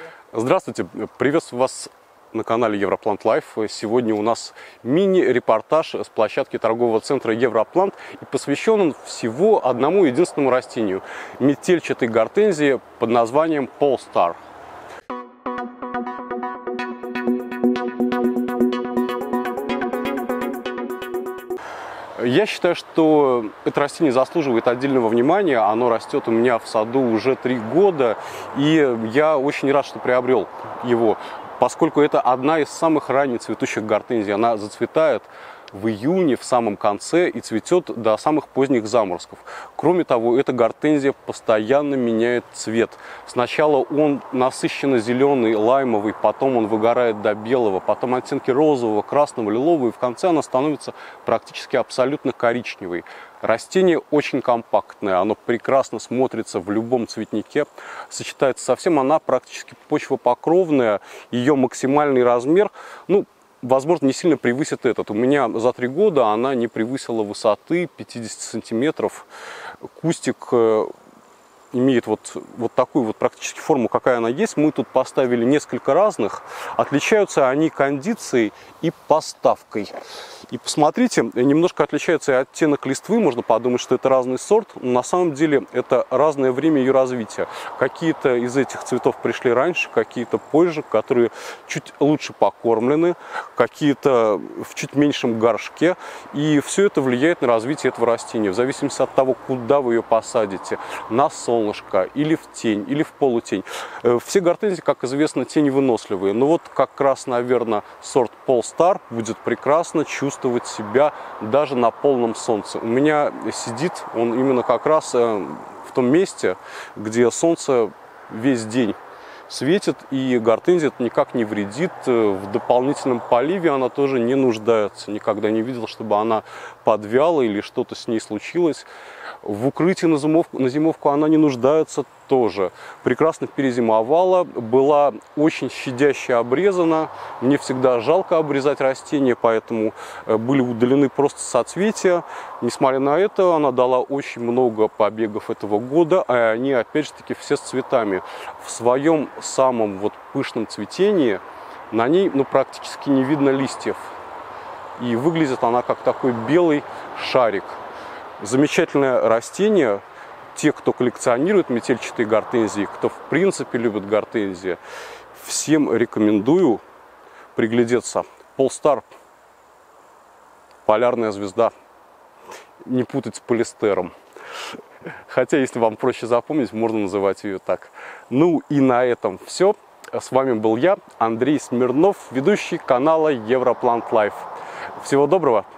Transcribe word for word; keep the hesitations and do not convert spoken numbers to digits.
Здравствуйте, приветствую вас на канале Европлант Лайф. Сегодня у нас мини-репортаж с площадки торгового центра Европлант, и посвящен он всего одному единственному растению – метельчатой гортензии под названием Polestar. Я считаю, что это растение заслуживает отдельного внимания. Оно растет у меня в саду уже три года, и я очень рад, что приобрел его, поскольку это одна из самых ранних цветущих гортензий. Она зацветает в июне, в самом конце, и цветет до самых поздних заморозков. Кроме того, эта гортензия постоянно меняет цвет. Сначала он насыщенно зеленый, лаймовый, потом он выгорает до белого, потом оттенки розового, красного, лилового, и в конце она становится практически абсолютно коричневой. Растение очень компактное, оно прекрасно смотрится в любом цветнике, сочетается со всем, она практически почвопокровная, ее максимальный размер, ну, возможно, не сильно превысит этот. У меня за три года она не превысила высоты пятьдесят сантиметров. Кустик имеет вот, вот такую вот практически форму, какая она есть. Мы тут поставили несколько разных. Отличаются они кондицией и поставкой. И посмотрите, немножко отличается и оттенок листвы. Можно подумать, что это разный сорт, но на самом деле это разное время ее развития. Какие-то из этих цветов пришли раньше, какие-то позже, которые чуть лучше покормлены, какие-то в чуть меньшем горшке. И все это влияет на развитие этого растения. В зависимости от того, куда вы ее посадите, на солнышко, или в тень, или в полутень. Все гортензии, как известно, теневыносливые. Но вот как раз, наверное, сорт Polestar будет прекрасно чувствовать себя даже на полном солнце. У меня сидит он именно как раз в том месте, где солнце весь день светит, и гортензия это никак не вредит. В дополнительном поливе она тоже не нуждается. Никогда не видел, чтобы она подвяла или что-то с ней случилось. В укрытии на зимовку, на зимовку она не нуждается тоже. Прекрасно перезимовала, была очень щадяще обрезана. Мне всегда жалко обрезать растения, поэтому были удалены просто соцветия. Несмотря на это, она дала очень много побегов этого года, а они, опять же таки, все с цветами. В своем самом вот пышном цветении на ней ну, практически не видно листьев. И выглядит она как такой белый шарик. Замечательное растение. Те, кто коллекционирует метельчатые гортензии, кто в принципе любит гортензии, всем рекомендую приглядеться. Polestar, полярная звезда. Не путать с полистером. Хотя, если вам проще запомнить, можно называть ее так. Ну и на этом все. С вами был я, Андрей Смирнов, ведущий канала Европлант Лайф. Всего доброго.